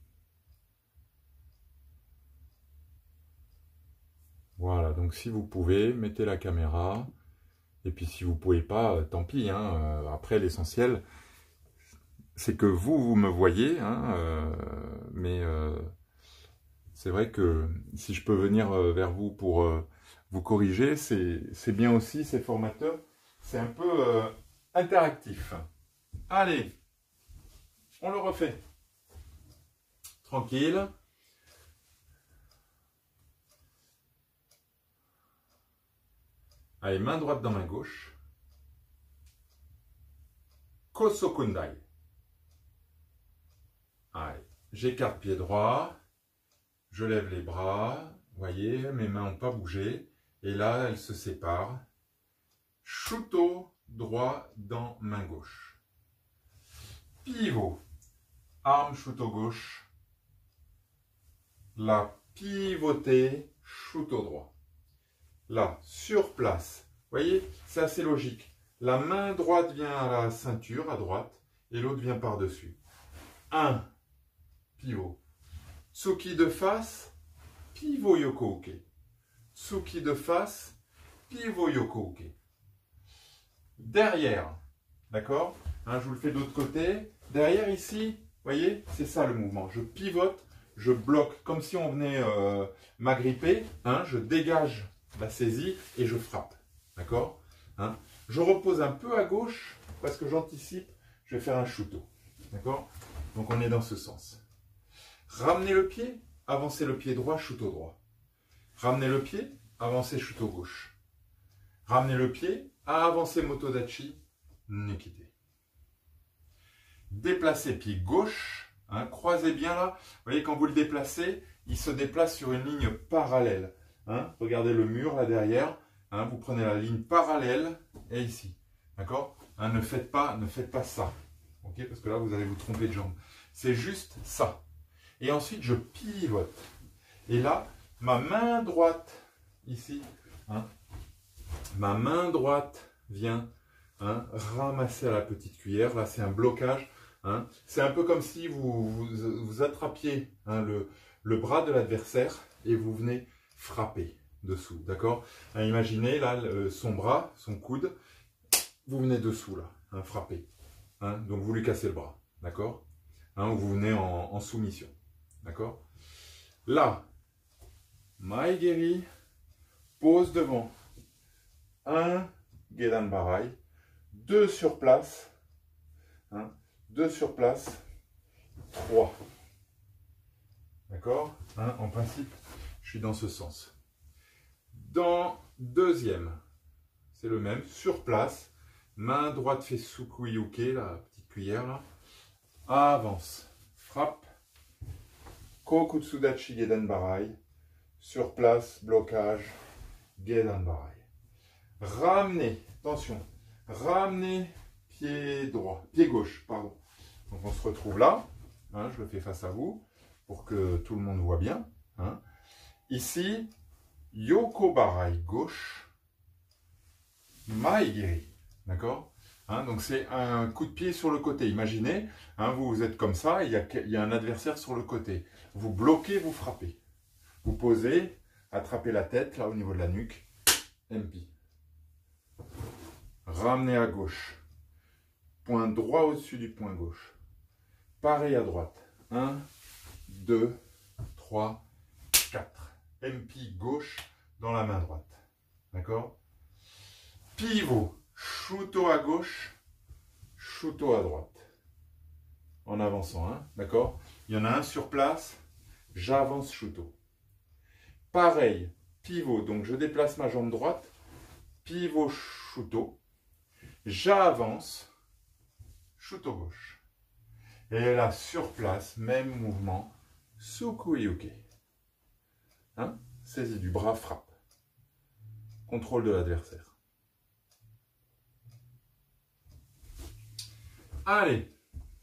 Voilà, donc si vous pouvez, mettez la caméra, et puis si vous ne pouvez pas, tant pis, hein, après l'essentiel, c'est que vous me voyez, hein, mais c'est vrai que si je peux venir vers vous pour vous corriger, c'est bien aussi, c'est formateur, c'est un peu interactif. Allez, on le refait. Tranquille. Allez, main droite dans main gauche. Kosokundai. Allez, j'écarte pied droit. Je lève les bras. Vous voyez, mes mains n'ont pas bougé. Et là, elles se séparent. Shuto droit dans main gauche. Pivot. Arme shuto gauche. Là, pivoter, shuto droit. Là, sur place. Vous voyez, c'est assez logique. La main droite vient à la ceinture, à droite, et l'autre vient par-dessus. 1, pivot. Tsuki de face, pivot yoko uke. Tsuki de face, pivot yoko uke. Derrière, d'accord, hein, je vous le fais de l'autre côté. Derrière ici, vous voyez, c'est ça le mouvement. Je pivote, je bloque, comme si on venait m'agripper. Hein, je dégage la saisie et je frappe. D'accord, hein. Je repose un peu à gauche parce que j'anticipe, je vais faire un shuto. D'accord, donc on est dans ce sens. Ramenez le pied, avancez le pied droit, shuto droit. Ramenez le pied, avancez shuto gauche. Ramenez le pied, avancez motodachi, nikite. Déplacez pied gauche, hein, croisez bien là. Vous voyez, quand vous le déplacez, il se déplace sur une ligne parallèle. Hein. Regardez le mur là derrière. Hein, vous prenez la ligne parallèle et ici. D'accord, hein, ne faites pas ça. Okay, parce que là, vous allez vous tromper de jambe. C'est juste ça. Et ensuite, je pivote. Et là, ma main droite, ici, hein, ma main droite vient hein, ramasser à la petite cuillère. Là, c'est un blocage. Hein. C'est un peu comme si vous attrapiez hein, le bras de l'adversaire et vous venez frapper dessous. D'accord, hein, imaginez là son bras, son coude, vous venez dessous là, hein, frapper. Hein, donc vous lui cassez le bras. D'accord, hein, vous venez en soumission. D'accord, là, Maegeri, pose devant. 1, Gedan Barai, 2 sur place. Hein, 2 sur place, 3. D'accord, hein, en principe, je suis dans ce sens. Dans deuxième, c'est le même, sur place, main droite fait sukuyuke, la petite cuillère là, avance, frappe, kokutsudachi gedan barai, sur place, blocage, gedan barai. Ramenez, attention, ramenez pied droit, pied gauche, pardon. Donc on se retrouve là, hein, je le fais face à vous, pour que tout le monde voit bien. Hein. Ici, Yoko Barai gauche, Maegiri, d'accord, hein, donc c'est un coup de pied sur le côté. Imaginez, hein, vous êtes comme ça, il y a un adversaire sur le côté. Vous bloquez, vous frappez. Vous posez, attrapez la tête, là au niveau de la nuque, MP. Ramenez à gauche, point droit au-dessus du point gauche. Pareil à droite, 1, 2, 3, 4. MP gauche dans la main droite. D'accord, pivot, shuto à gauche, shuto à droite. En avançant, hein, d'accord. Il y en a un sur place, j'avance shuto. Pareil, pivot, donc je déplace ma jambe droite, pivot shuto, j'avance, shuto gauche. Et là, sur place, même mouvement, sukuyuke. Hein? Saisie du bras, frappe. Contrôle de l'adversaire. Allez.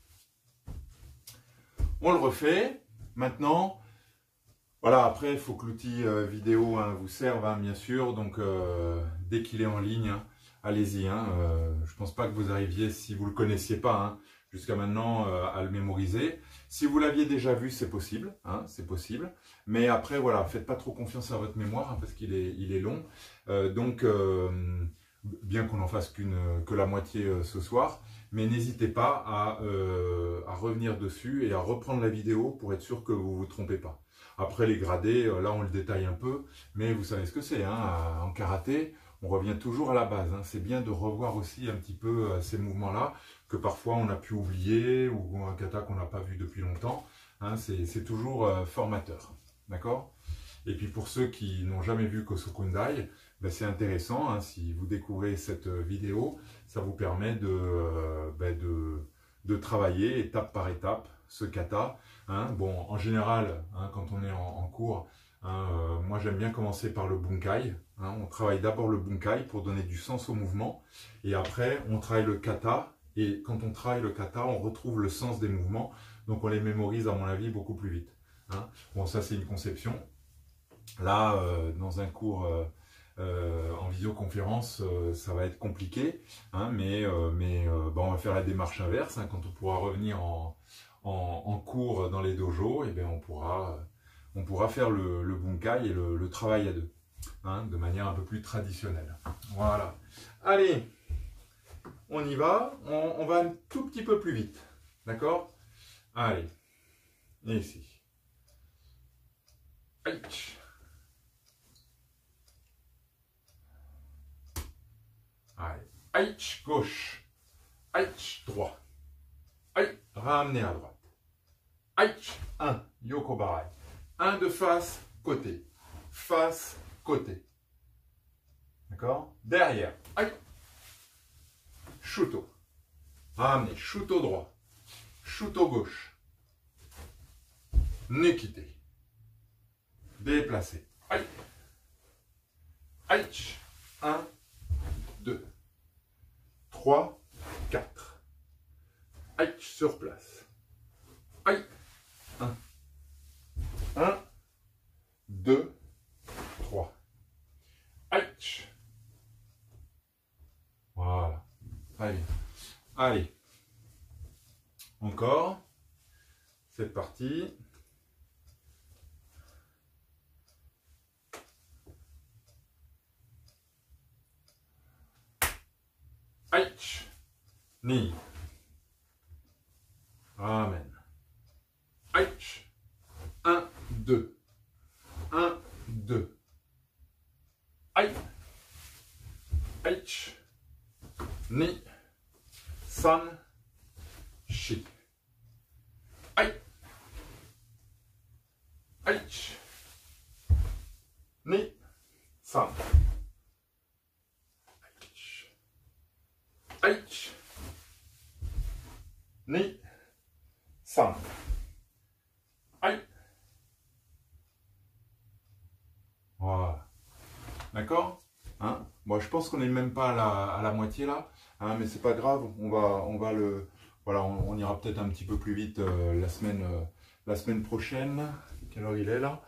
On le refait. Maintenant, voilà, après, il faut que l'outil vidéo hein, vous serve, hein, bien sûr. Donc, dès qu'il est en ligne, hein, allez-y. Hein, je ne pense pas que vous arriviez, si vous ne le connaissiez pas, hein, jusqu'à maintenant, à le mémoriser. Si vous l'aviez déjà vu, c'est possible. Hein, c'est possible. Mais après, voilà, faites pas trop confiance à votre mémoire, hein, parce qu'il est long. Donc, bien qu'on n'en fasse que la moitié ce soir. Mais n'hésitez pas à revenir dessus et à reprendre la vidéo pour être sûr que vous ne vous trompez pas. Après les gradés, là on le détaille un peu, mais vous savez ce que c'est, hein, en karaté, on revient toujours à la base. Hein. C'est bien de revoir aussi un petit peu ces mouvements-là, que parfois on a pu oublier, ou un kata qu'on n'a pas vu depuis longtemps. Hein. C'est toujours formateur. D'accord ? Et puis pour ceux qui n'ont jamais vu Kosokundai, ben c'est intéressant, hein, si vous découvrez cette vidéo, ça vous permet de travailler étape par étape ce kata. Hein. Bon, en général, hein, quand on est en cours, hein, moi j'aime bien commencer par le bunkai. Hein. On travaille d'abord le bunkai pour donner du sens au mouvement, et après on travaille le kata, et quand on travaille le kata, on retrouve le sens des mouvements, donc on les mémorise à mon avis beaucoup plus vite. Hein. Bon, ça c'est une conception. Là, dans un cours en visioconférence, ça va être compliqué, hein, mais on va faire la démarche inverse, hein, quand on pourra revenir en cours dans les dojos, et bien on pourra faire le bunkai et le travail à deux, hein, de manière un peu plus traditionnelle. Voilà. Allez, on y va. On va un tout petit peu plus vite. D'accord? Allez. Et ici. Aïe. Allez. Aïe, gauche. Aïe, droit. Aïe, ramenez à droite. Aïe, 1, yoko barai. 1 de face, côté. Face, côté. D'accord? Derrière. Aïe. Shuto. Ramenez. Shuto droit. Shuto gauche. Nekite. Déplacez. Aïe. Aïe. 1, 2, 3, 4. Aïe, sur place. Aïe. 1. 1, 2, 3. Aïe. Voilà. Très bien. Allez. Encore. C'est parti. Aïe. Ni. Amen. Aïe. 1, 2. 1, 2. Aïe. Aïe. Ni. San. Shi. Aïe. Aïe. Ni. San. Aïe. Ni. San. Aïe. Voilà. D'accord, hein? Bon, je pense qu'on n'est même pas à la moitié là, hein, mais c'est pas grave. On va le... Voilà, on ira peut-être un petit peu plus vite la semaine prochaine. Quelle heure il est là?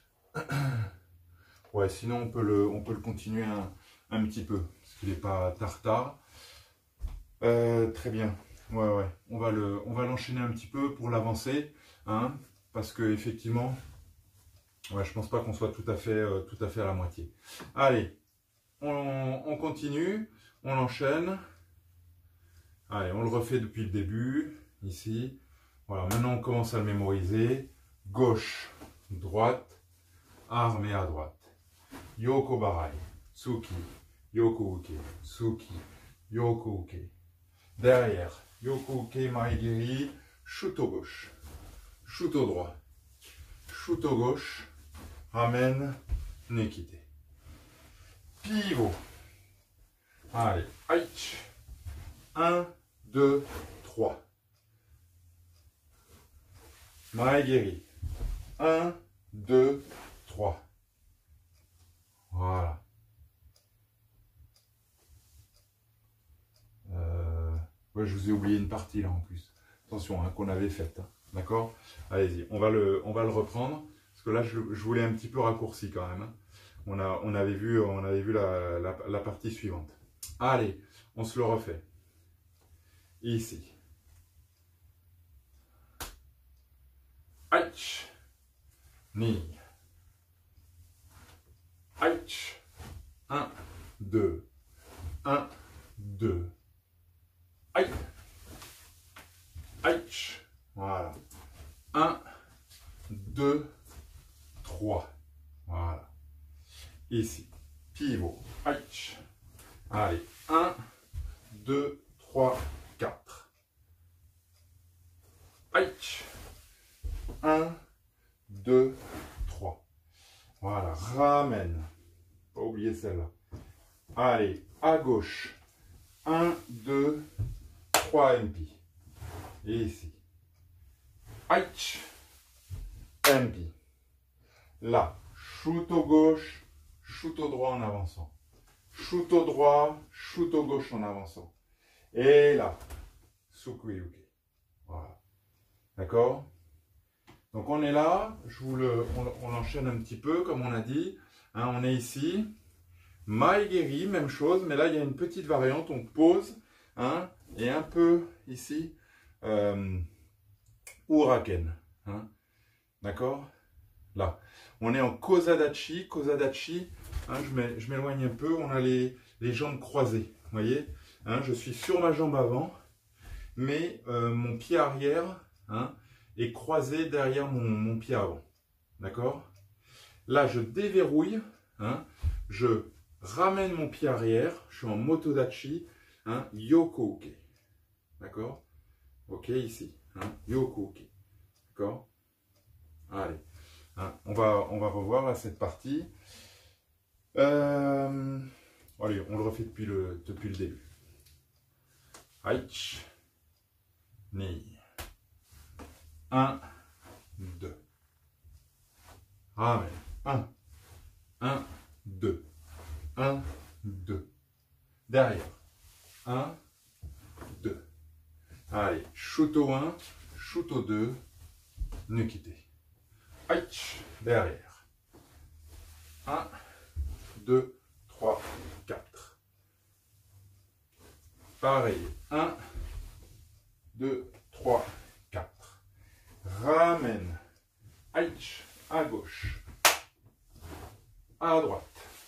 Ouais, sinon on peut le continuer un petit peu, parce qu'il n'est pas tard. Très bien. Ouais. On va l'enchaîner un petit peu pour l'avancer, hein, parce que effectivement, ouais, je pense pas qu'on soit tout à fait à la moitié. Allez, on continue, on enchaîne. Allez, on le refait depuis le début, ici. Voilà, maintenant on commence à le mémoriser. Gauche, droite, armée à droite. Yoko barai, tsuki, yoko uke, tsuki, yoko uke. Derrière, yoko uke maigiri, shuto gauche, shuto droit, shuto gauche, ramène, nekite. Pivot. Allez, aïe. 1, 2, 3. Maegiri. 1, 2, 3. Voilà. Ouais, je vous ai oublié une partie là en plus. Attention, hein, qu'on avait faite. Hein. D'accord? Allez-y, on va le reprendre. Parce que là, je voulais un petit peu raccourci quand même. Hein. On avait vu la partie suivante. Allez, on se le refait. Ici. Aïe. Ni. Aïe. 1, 2. 1, 2. Aïe. Aïe. Voilà. 1, 2, 3. Voilà. Ici. Pivot. Aïe. Allez. 1, 2, 3, 4. Aïe. 1, 2, 3. Voilà. Ramène. Pas oublier celle-là. Allez. À gauche. 1, 2, 3 MP. Et ici. Aïe. MP. Là. Shuto gauche. Shuto droit en avançant. Shuto droit. Shuto gauche en avançant. Et là. Sukuyuke. Voilà. D'accord? Donc on est là. On enchaîne un petit peu comme on a dit. Hein, on est ici. Maegiri, même chose, mais là il y a une petite variante, on pose, hein, et un peu ici, Uraken. Hein. D'accord? Là. On est en Kozadachi. Kozadachi, hein, je m'éloigne un peu. On a les jambes croisées. Vous voyez? Hein, je suis sur ma jambe avant, mais mon pied arrière, hein, est croisé derrière mon pied avant. D'accord? Là, je déverrouille. Hein, je ramène mon pied arrière. Je suis en Motodachi. Hein, Yoko Uke. D'accord? Ok, ici. Hein, Yoko Uke. D'accord? Allez. Hein, on va revoir là, cette partie. Allez, on le refait depuis le début. Aich. Ni. 1, 2. Amen. 1. 1, 2. 1, 2. Derrière. 1, 2. Allez, Shuto 1, Shuto 2, Nukite. Aich, derrière. 1, 2, 3, 4. Pareil. 1, 2, 3, 4. Ramène. Aich, à gauche. À droite.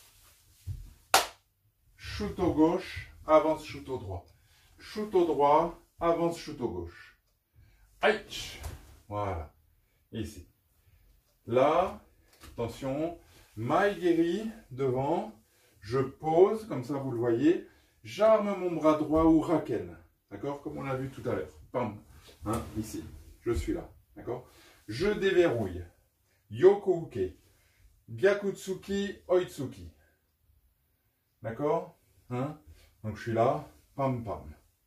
Shuto gauche, avance Shuto droit. Shuto droit, avance Shuto gauche. Aich. Voilà. Ici. Là, attention, Maigeri devant, je pose, comme ça vous le voyez, j'arme mon bras droit Uraken, d'accord, comme on l'a vu tout à l'heure, pam, hein, ici, je suis là, d'accord, je déverrouille, Yoko Uke, Gyakutsuki, Oitsuki, d'accord, hein, donc je suis là, pam, pam.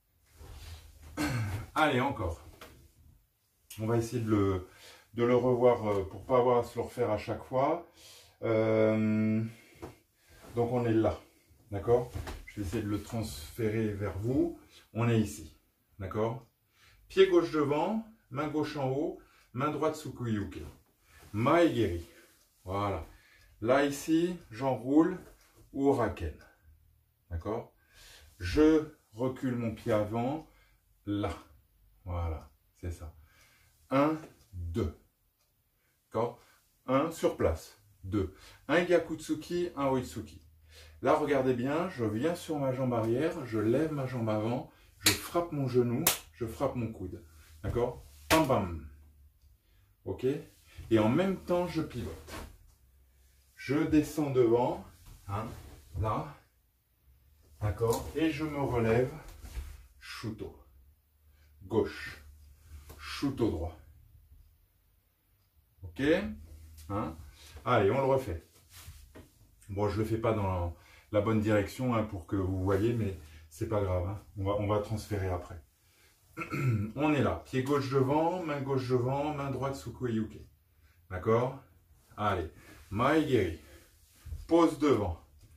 Allez, encore, on va essayer de le revoir pour ne pas avoir à se le refaire à chaque fois. Donc on est là, d'accord? Je vais essayer de le transférer vers vous. On est ici, d'accord? Pied gauche devant, main gauche en haut, main droite Tsukuyuke. Maegeri, voilà. Là ici, j'enroule Uraken, d'accord? Je recule mon pied avant, là, voilà, c'est ça. 1, 2. D'accord? 1 sur place. 2. Un Gyakutsuki, un Oitsuki. Là, regardez bien, je viens sur ma jambe arrière, je lève ma jambe avant, je frappe mon genou, je frappe mon coude. D'accord? Bam bam. Ok? Et en même temps, je pivote. Je descends devant, hein, là. D'accord? Et je me relève. Shuto. Gauche. Shuto droit. Ok, hein? Allez, on le refait. Bon, je ne le fais pas dans la bonne direction hein, pour que vous voyez, mais c'est pas grave. Hein. On va transférer après. On est là. Pied gauche devant, main droite Tsukuyuke. D'accord? Allez. Maegeri. Pose devant.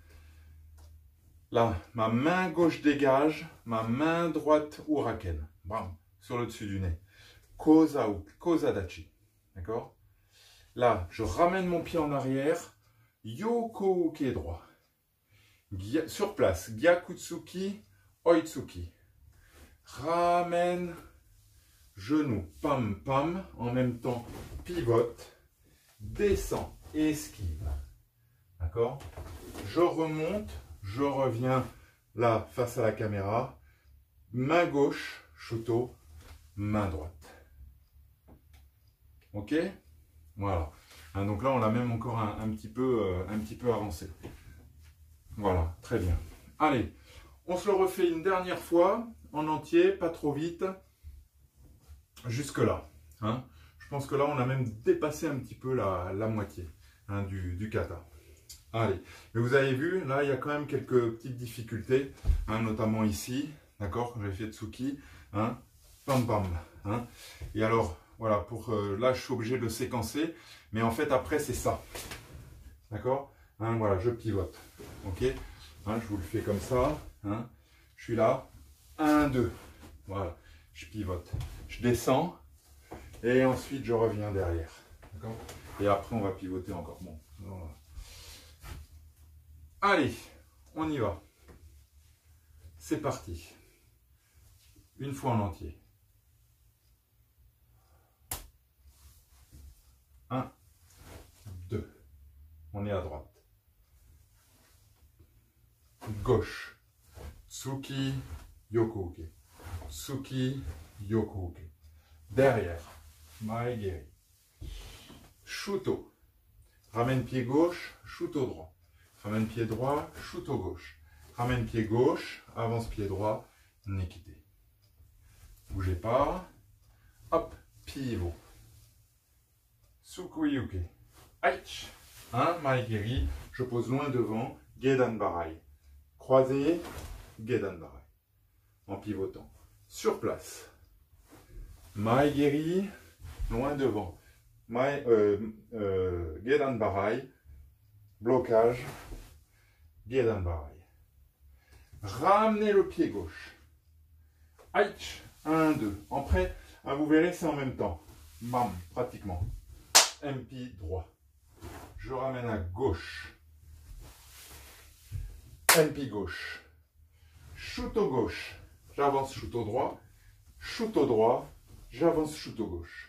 Là, ma main gauche dégage, ma main droite Uraken. Bam, sur le dessus du nez. Kozadachi. D'accord? Là, je ramène mon pied en arrière, Yoko Uke droit. Sur place, Gyakutsuki, Oitsuki. Ramène, genou, pam, pam, en même temps, pivote, descend, esquive. D'accord? Je remonte, je reviens là, face à la caméra, main gauche, Shuto, main droite. Ok? Voilà. Hein, donc là, on l'a même encore un petit peu avancé. Voilà, très bien. Allez, on se le refait une dernière fois, en entier, pas trop vite. Jusque là. Hein. Je pense que là, on a même dépassé un petit peu la moitié hein, du kata. Allez, mais vous avez vu, là, il y a quand même quelques petites difficultés, hein, notamment ici, d'accord, quand j'ai fait Tsuki, hein, pam pam. Hein. Et alors, voilà, là, je suis obligé de le séquencer, mais en fait, après, c'est ça. D'accord? Hein, voilà, je pivote. Ok? Hein, je vous le fais comme ça. Hein, je suis là. 1, 2. Voilà, je pivote. Je descends. Et ensuite, je reviens derrière. D'accord? Et après, on va pivoter encore. Bon. Voilà. Allez, on y va. C'est parti. Une fois en entier. on est à droite. Gauche. Tsuki, Yokuuke. Tsuki, Yokuuke. Derrière. Maegeri. Shuto. Ramène pied gauche, shuto droit. Ramène pied droit, shuto gauche. Ramène pied gauche, avance pied droit, nekite. Bougez pas. Hop, pivot. Tsukuyuke. Aich. Maegeri. Je pose loin devant. Gedan Barai. Croisé. Gedan Barai. En pivotant. Sur place. Maegeri. Loin devant. Gedan Barai. Blocage. Gedan Barai. Ramenez le pied gauche. Aich. 1, 2. En prêt, vous verrez, c'est en même temps. Bam, pratiquement. MP droit. Je ramène à gauche. MP gauche. Shuto gauche. J'avance shuto droit. Shuto droit. J'avance shuto gauche.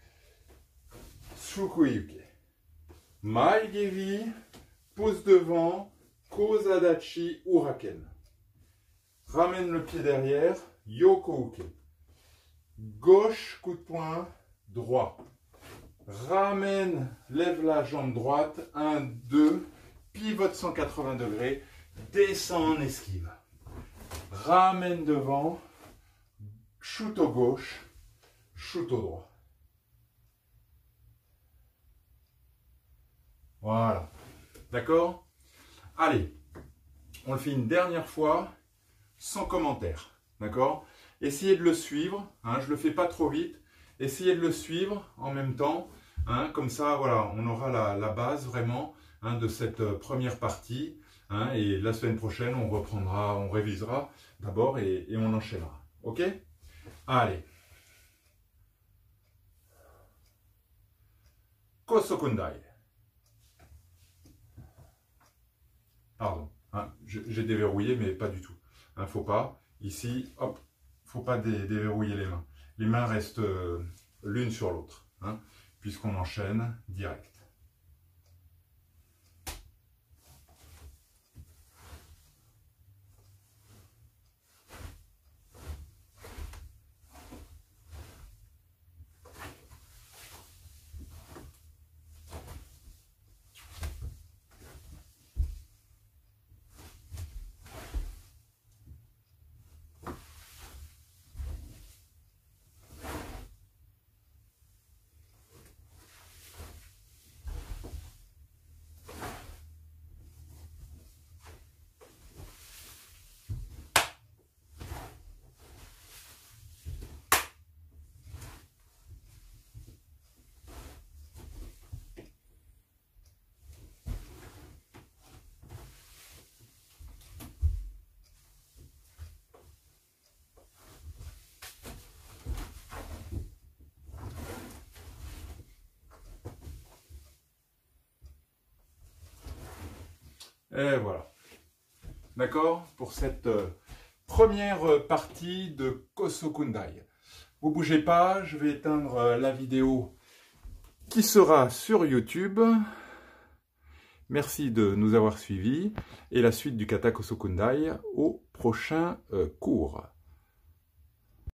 Tsukuyuke. Maegeri. Pose devant. Kozadachi Uraken. Ramène le pied derrière. Yokuuke. Gauche, coup de poing, droit. Ramène, lève la jambe droite. 1, 2. Pivote 180 degrés. Descend en esquive. Ramène devant. Shuto gauche. Shuto droit. Voilà. D'accord? Allez. On le fait une dernière fois. Sans commentaire. D'accord? Essayez de le suivre. Je ne le fais pas trop vite. Essayez de le suivre en même temps. Comme ça, voilà, on aura la base vraiment de cette première partie. Et la semaine prochaine, on reprendra, on révisera d'abord et on enchaînera. Ok? Allez. Kosokundai. Pardon. J'ai déverrouillé, mais pas du tout. Faut pas. Ici, hop, faut pas déverrouiller les mains. Les mains restent l'une sur l'autre, puisqu'on enchaîne direct. Et voilà. D'accord? Pour cette première partie de Kosokundai. Vous bougez pas, je vais éteindre la vidéo qui sera sur YouTube. Merci de nous avoir suivis. Et la suite du kata Kosokundai au prochain cours.